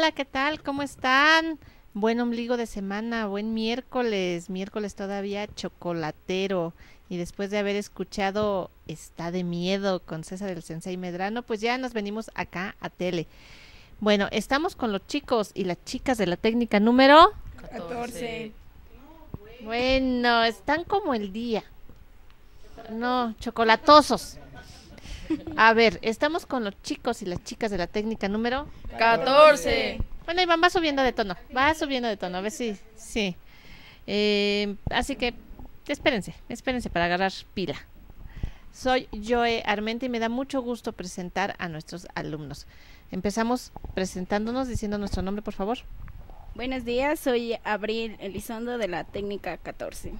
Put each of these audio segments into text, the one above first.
Hola, ¿qué tal? ¿Cómo están? Buen ombligo de semana, buen miércoles todavía chocolatero. Y después de haber escuchado Está de Miedo con César el Sensei Medrano, pues ya nos venimos acá a tele. Bueno, estamos con los chicos y las chicas de la técnica número 14. Bueno, están como el día. No, chocolatosos. A ver, estamos con los chicos y las chicas de la técnica número 14. Bueno, Iván, va subiendo de tono, a ver si, sí. Así que, espérense para agarrar pila. Soy Joe Armenta y me da mucho gusto presentar a nuestros alumnos. Empezamos presentándonos, diciendo nuestro nombre, por favor. Buenos días, soy Abril Elizondo de la técnica 14.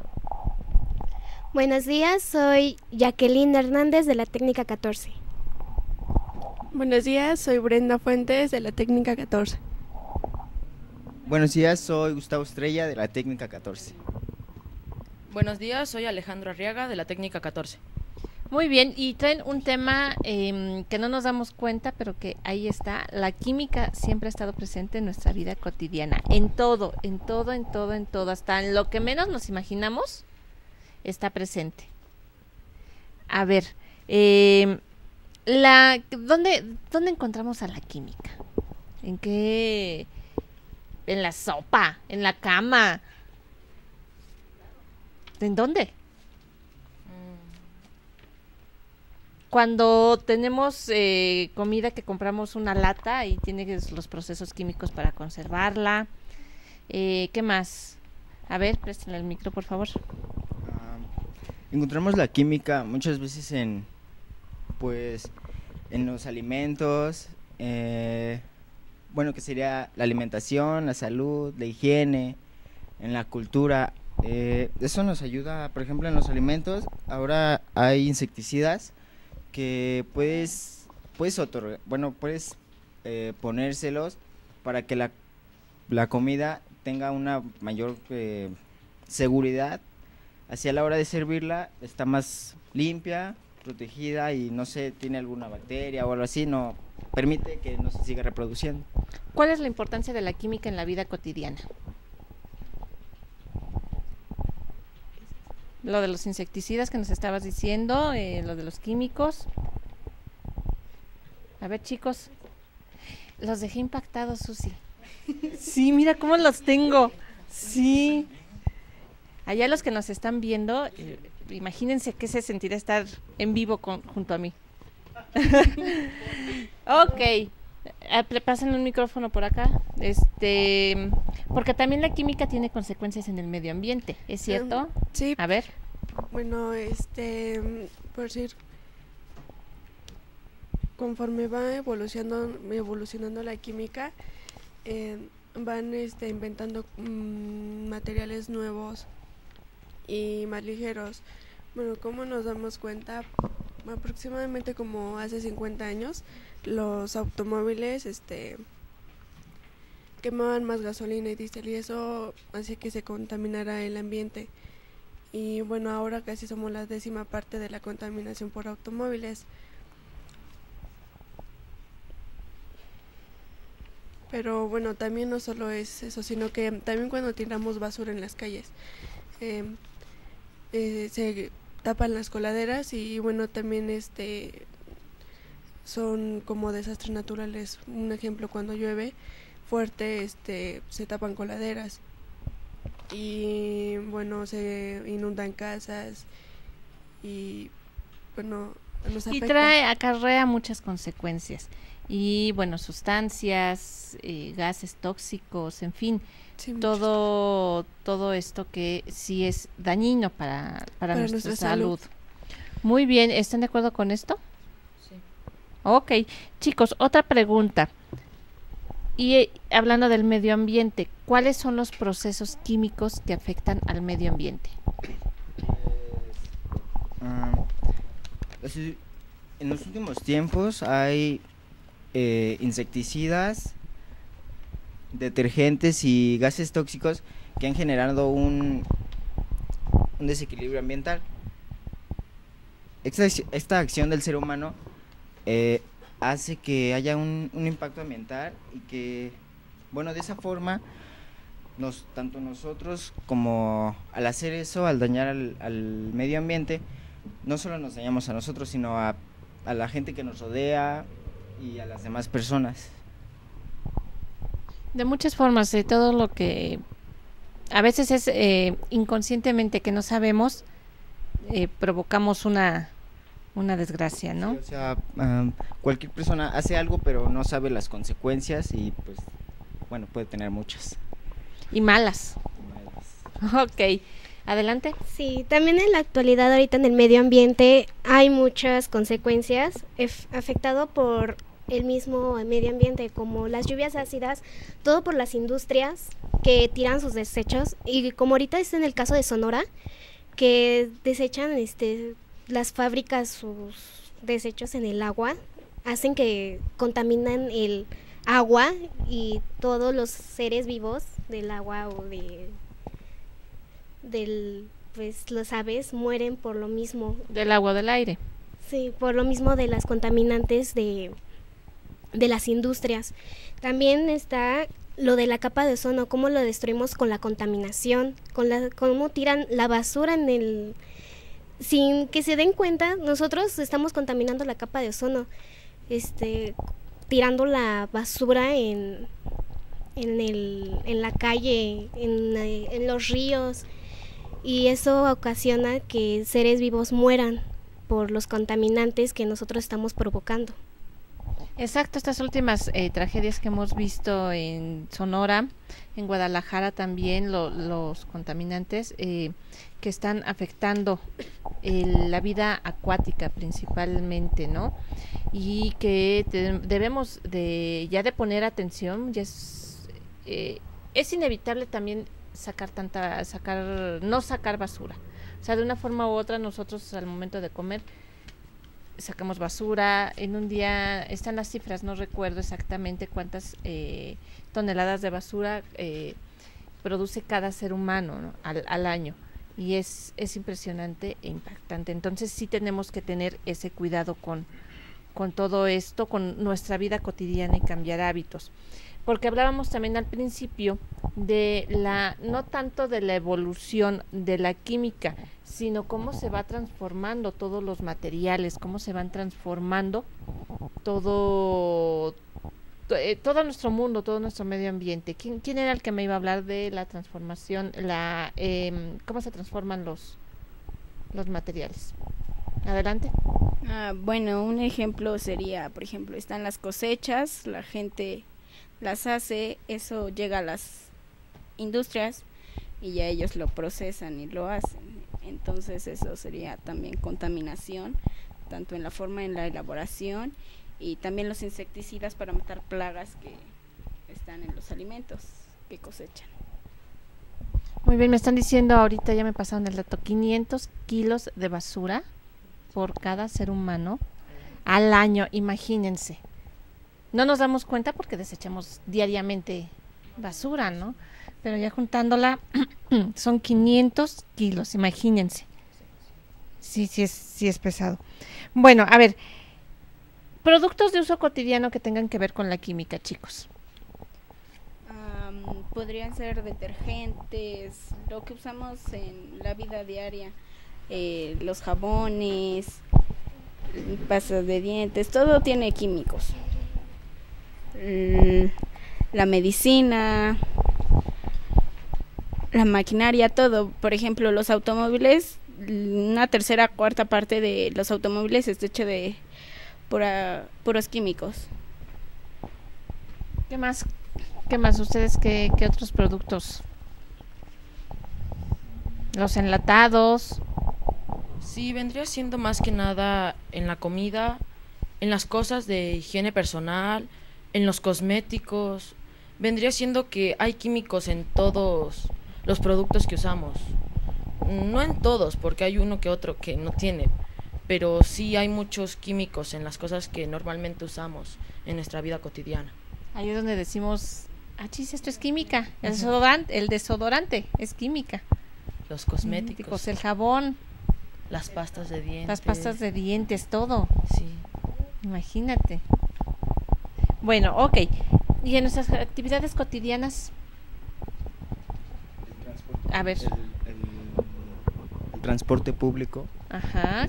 Buenos días, soy Jacqueline Hernández de la técnica 14. Buenos días, soy Brenda Fuentes de la técnica 14. Buenos días, soy Gustavo Estrella de la técnica 14. Buenos días, soy Alejandro Arriaga de la técnica 14. Muy bien, y traen un tema que no nos damos cuenta, pero que ahí está. La química siempre ha estado presente en nuestra vida cotidiana, en todo, hasta en lo que menos nos imaginamos está presente. A ver, ¿dónde encontramos a la química? ¿En qué? ¿En la sopa? ¿En la cama? ¿En dónde? Cuando tenemos comida que compramos una lata y tiene los procesos químicos para conservarla. ¿Qué más? A ver, préstenle el micro, por favor. Encontramos la química muchas veces en los alimentos, bueno, que sería la alimentación, la salud, la higiene, en la cultura. Eso nos ayuda, por ejemplo, en los alimentos. Ahora hay insecticidas que puedes otorgar, bueno, puedes ponérselos para que la comida tenga una mayor seguridad. Así a la hora de servirla está más limpia, protegida y no sé, tiene alguna bacteria o algo así, no permite que no se siga reproduciendo. ¿Cuál es la importancia de la química en la vida cotidiana? Lo de los insecticidas que nos estabas diciendo, lo de los químicos. A ver, chicos, los dejé impactados, Susi. Sí, mira cómo los tengo. Sí. Allá los que nos están viendo, imagínense qué se sentirá estar en vivo junto a mí. Ok, pasen un micrófono por acá. Porque también la química tiene consecuencias en el medio ambiente, ¿es cierto? Sí. A ver. Bueno, por decir, conforme va evolucionando la química, van inventando materiales nuevos y más ligeros. Bueno, ¿cómo nos damos cuenta? Aproximadamente como hace 50 años, los automóviles quemaban más gasolina y diésel y eso hacía que se contaminara el ambiente. Y bueno, ahora casi somos la 10ª parte de la contaminación por automóviles. Pero bueno, también no solo es eso, sino que también cuando tiramos basura en las calles, se tapan las coladeras y bueno, también son como desastres naturales. Un ejemplo, cuando llueve fuerte, se tapan coladeras y bueno, se inundan casas y bueno, nos afecta. Acarrea muchas consecuencias y bueno, sustancias, gases tóxicos, en fin, sí, todo esto que sí es dañino para nuestra salud. Muy bien, ¿están de acuerdo con esto? Sí. Ok, chicos, otra pregunta. Y hablando del medio ambiente, ¿cuáles son los procesos químicos que afectan al medio ambiente? En los últimos tiempos hay insecticidas, detergentes y gases tóxicos que han generado un desequilibrio ambiental. Esta acción del ser humano hace que haya un impacto ambiental y que, bueno, de esa forma, tanto nosotros como al hacer eso, al dañar al medio ambiente, no solo nos dañamos a nosotros, sino a la gente que nos rodea y a las demás personas. De muchas formas, de todo lo que a veces es inconscientemente que no sabemos, provocamos una desgracia, ¿no? Sí, o sea, cualquier persona hace algo pero no sabe las consecuencias y pues, bueno, puede tener muchas. Y malas. Ok, adelante. Sí, también en la actualidad ahorita en el medio ambiente hay muchas consecuencias afectado por el mismo medio ambiente, como las lluvias ácidas, todo por las industrias que tiran sus desechos, y como ahorita es en el caso de Sonora, que desechan las fábricas sus desechos en el agua, hacen que contaminan el agua y todos los seres vivos del agua o pues las aves mueren por lo mismo. Del agua o del aire. Sí, por lo mismo de las contaminantes de las industrias. También está lo de la capa de ozono, cómo lo destruimos con la contaminación, cómo tiran la basura sin que se den cuenta. Nosotros estamos contaminando la capa de ozono, tirando la basura en la calle, en los ríos, y eso ocasiona que seres vivos mueran por los contaminantes que nosotros estamos provocando. Exacto, estas últimas tragedias que hemos visto en Sonora, en Guadalajara también, los contaminantes que están afectando la vida acuática principalmente, ¿no? Y que debemos ya de poner atención. Ya es inevitable también no sacar basura. O sea, de una forma u otra nosotros al momento de comer sacamos basura. En un día están las cifras, no recuerdo exactamente cuántas toneladas de basura produce cada ser humano, ¿no? al año, y es impresionante e impactante. Entonces sí tenemos que tener ese cuidado con todo esto, con nuestra vida cotidiana, y cambiar hábitos, porque hablábamos también al principio de no tanto de la evolución de la química, sino cómo se va transformando todos los materiales, cómo se van transformando todo nuestro mundo, todo nuestro medio ambiente. ¿Quién era el que me iba a hablar de la transformación, cómo se transforman los materiales? Adelante. Bueno, un ejemplo sería, por ejemplo, están las cosechas, la gente las hace, eso llega a las industrias y ya ellos lo procesan y lo hacen. Entonces eso sería también contaminación, tanto en la forma en la elaboración, y también los insecticidas para matar plagas que están en los alimentos que cosechan. Muy bien, me están diciendo ahorita, ya me pasaron el dato, 500 kilos de basura por cada ser humano al año, imagínense. No nos damos cuenta porque desechamos diariamente basura, ¿no? Pero ya juntándola son 500 kilos, imagínense. Sí es pesado. Bueno, a ver, productos de uso cotidiano que tengan que ver con la química, chicos. Podrían ser detergentes, lo que usamos en la vida diaria, los jabones, pastas de dientes, todo tiene químicos. La medicina, la maquinaria, todo. Por ejemplo, los automóviles, una tercera, cuarta parte de los automóviles está hecho de puros químicos. ¿Qué más? ¿Ustedes qué otros productos? Los enlatados. Sí, vendría siendo más que nada en la comida, en las cosas de higiene personal, en los cosméticos. Vendría siendo que hay químicos en todos los productos que usamos. No en todos, porque hay uno que otro que no tiene, pero sí hay muchos químicos en las cosas que normalmente usamos en nuestra vida cotidiana. Ahí es donde decimos, chis, esto es química. El desodorante es química. Los cosméticos, el jabón, las pastas de dientes. Las pastas de dientes, todo. Sí. Imagínate. Bueno, ok. ¿Y en nuestras actividades cotidianas? A ver. El transporte público. Ajá.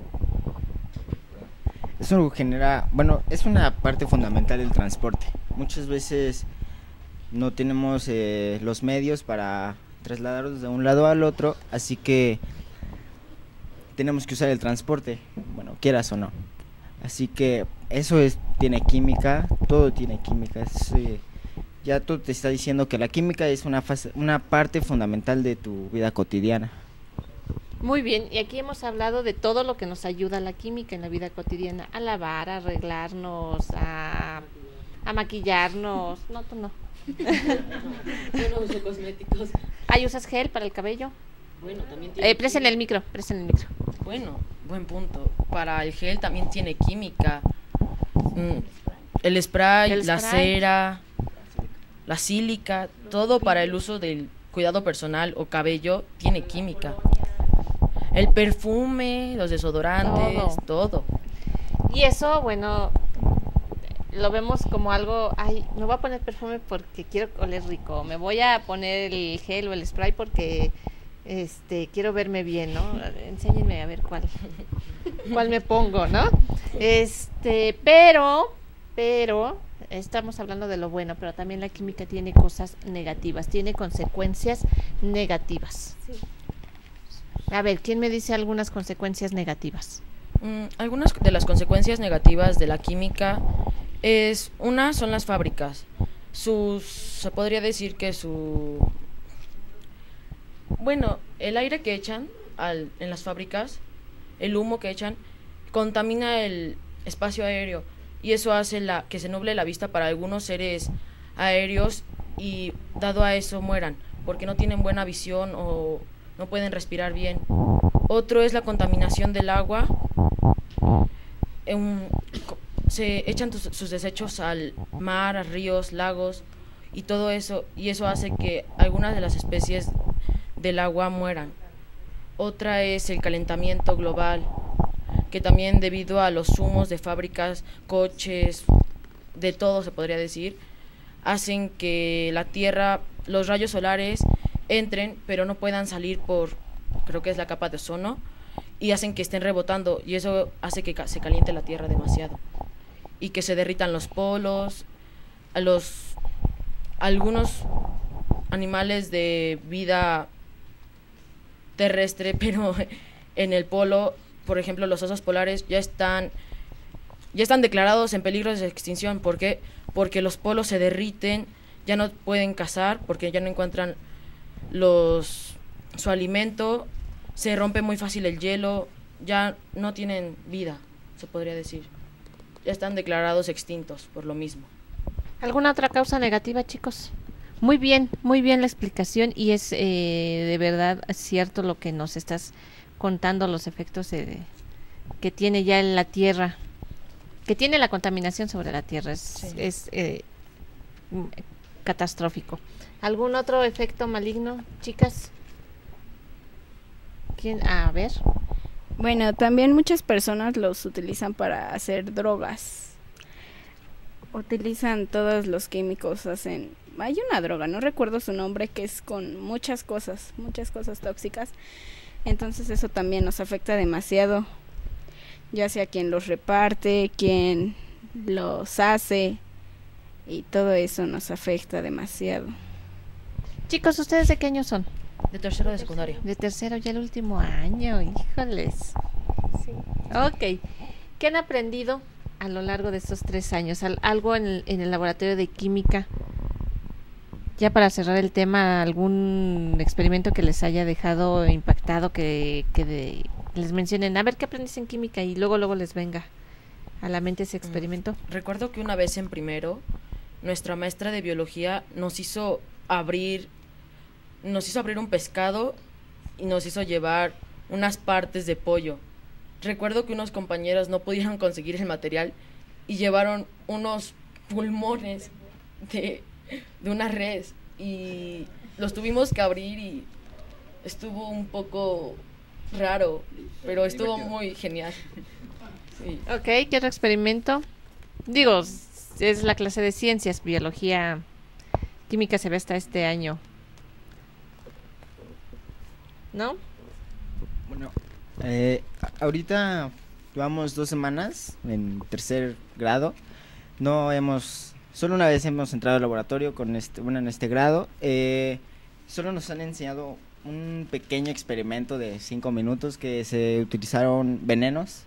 Eso genera, bueno, es una parte fundamental del transporte. Muchas veces no tenemos los medios para trasladarnos de un lado al otro, así que tenemos que usar el transporte, bueno, quieras o no. Así que eso tiene química, todo tiene química. Ya tú te está diciendo que la química es una parte fundamental de tu vida cotidiana. Muy bien, y aquí hemos hablado de todo lo que nos ayuda la química en la vida cotidiana, a lavar, a arreglarnos, a maquillarnos. No, tú no. Yo no uso cosméticos. ¿Ahí usas gel para el cabello? Bueno, también tiene Presen el micro, presen el micro. Bueno, buen punto. Para el gel también tiene química. El spray, la cera, la sílica, todo para el uso del cuidado personal o cabello tiene química. El perfume, los desodorantes, todo. Y eso, bueno, lo vemos como algo, ay, me voy a poner perfume porque quiero oler rico, me voy a poner el gel o el spray porque quiero verme bien, ¿no? Enséñenme a ver cuál me pongo, ¿no? Pero estamos hablando de lo bueno, pero también la química tiene cosas negativas, tiene consecuencias negativas. Sí. A ver, ¿quién me dice algunas consecuencias negativas? Algunas de las consecuencias negativas de la química son las fábricas. Se podría decir que bueno, el aire que echan en las fábricas, el humo que echan, contamina el espacio aéreo y eso hace que se nuble la vista para algunos seres aéreos y dado a eso mueran porque no tienen buena visión o no pueden respirar bien. Otro es la contaminación del agua. Se echan sus desechos al mar, a ríos, lagos y todo eso, y eso hace que algunas de las especies del agua mueran. Otra es el calentamiento global, que también debido a los humos de fábricas, coches, de todo se podría decir, hacen que la Tierra, los rayos solares entren, pero no puedan salir creo que es la capa de ozono, y hacen que estén rebotando, y eso hace que se caliente la Tierra demasiado, y que se derritan los polos, algunos animales de vida terrestre, pero en el polo, por ejemplo, los osos polares ya están declarados en peligro de extinción. ¿Por qué? Porque los polos se derriten, ya no pueden cazar, porque ya no encuentran su alimento, se rompe muy fácil el hielo, ya no tienen vida, se podría decir. Ya están declarados extintos por lo mismo. ¿Alguna otra causa negativa, chicos? Muy bien la explicación y es de verdad cierto lo que nos estás contando, los efectos que tiene ya en la Tierra, que tiene la contaminación sobre la Tierra, es catastrófico. ¿Algún otro efecto maligno, chicas? ¿Quién? A ver. Bueno, también muchas personas los utilizan para hacer drogas. Utilizan todos los químicos, hay una droga, no recuerdo su nombre, que es con muchas cosas tóxicas. Entonces eso también nos afecta demasiado, ya sea quien los reparte, quien los hace, y todo eso nos afecta demasiado. Chicos, ¿ustedes de qué año son? De tercero de secundaria. De tercero, ya el último año, híjoles. Sí. Ok, ¿qué han aprendido a lo largo de estos 3 años? Algo en el laboratorio de química. Ya para cerrar el tema, algún experimento que les haya dejado impactado, que les mencionen, a ver qué aprendiste en química y luego les venga a la mente ese experimento. Recuerdo que una vez en primero, nuestra maestra de biología nos hizo abrir un pescado y nos hizo llevar unas partes de pollo. Recuerdo que unos compañeros no pudieron conseguir el material y llevaron unos pulmones de una res y los tuvimos que abrir y estuvo un poco raro, pero estuvo muy genial. Sí. Ok, ¿qué otro experimento? Digo, es la clase de ciencias, biología, química se ve hasta este año. ¿No? Bueno, ahorita llevamos 2 semanas en tercer grado. Solo una vez hemos entrado al laboratorio en este grado. Solo nos han enseñado un pequeño experimento de 5 minutos que se utilizaron venenos.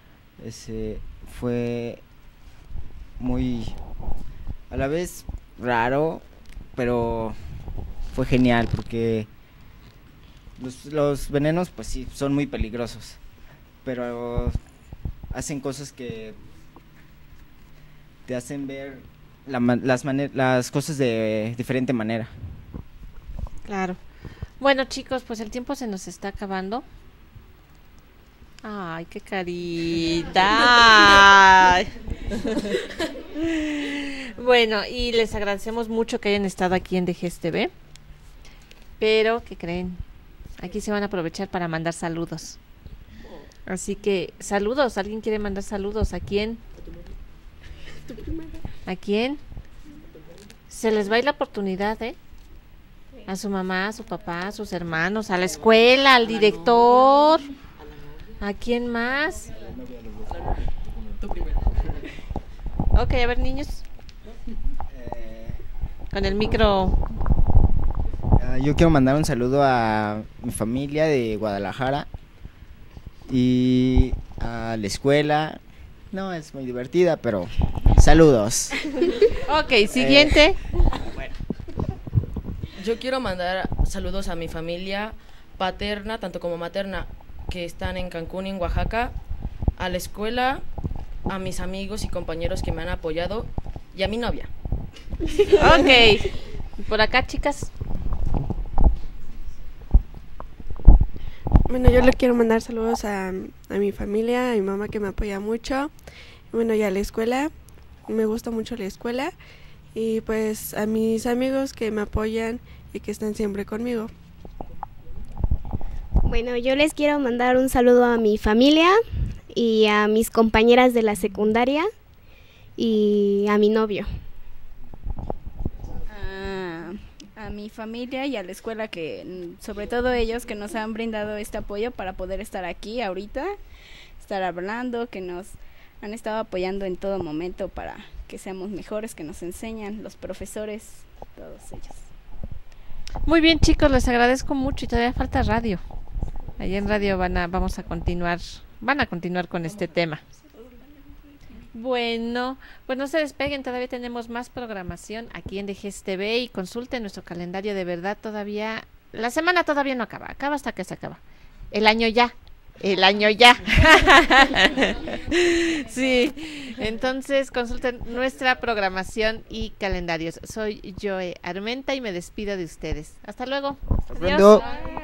Fue muy, a la vez raro, pero fue genial porque los venenos pues sí son muy peligrosos, pero hacen cosas que te hacen ver las cosas de diferente manera. Claro. Bueno, chicos, pues el tiempo se nos está acabando. Ay, qué carita. Ay. Bueno, y les agradecemos mucho que hayan estado aquí en DGS TV. Pero, ¿qué creen? Aquí se van a aprovechar para mandar saludos. Así que, saludos. ¿Alguien quiere mandar saludos? ¿A quién? ¿A quién? Se les va a ir la oportunidad, ¿eh? A su mamá, a su papá, a sus hermanos, a la escuela, al director. ¿A quién más? Ok, a ver, niños. Con el micro. Yo quiero mandar un saludo a mi familia de Guadalajara y a la escuela. No, es muy divertida, pero saludos. Ok, siguiente. Yo quiero mandar saludos a mi familia paterna, tanto como materna, que están en Cancún y en Oaxaca, a la escuela, a mis amigos y compañeros que me han apoyado y a mi novia. Ok. Por acá, chicas. Bueno, yo le quiero mandar saludos a mi familia, a mi mamá que me apoya mucho. Bueno, y a la escuela, me gusta mucho la escuela. Y pues a mis amigos que me apoyan y que están siempre conmigo. Bueno, yo les quiero mandar un saludo a mi familia y a mis compañeras de la secundaria y a mi novio. A mi familia y a la escuela, que sobre todo ellos que nos han brindado este apoyo para poder estar aquí ahorita, estar hablando, que nos han estado apoyando en todo momento para que seamos mejores, que nos enseñan, los profesores, todos ellos. Muy bien, chicos, les agradezco mucho y todavía falta radio. Allí en radio van a continuar con este tema. Bueno, pues no se despeguen, todavía tenemos más programación aquí en DGS TV y consulten nuestro calendario, de verdad todavía, la semana todavía no acaba hasta que se acaba. El año ya. Sí, entonces consulten nuestra programación y calendarios. Soy Joe Armenta y me despido de ustedes. Hasta luego. Adiós. Adiós.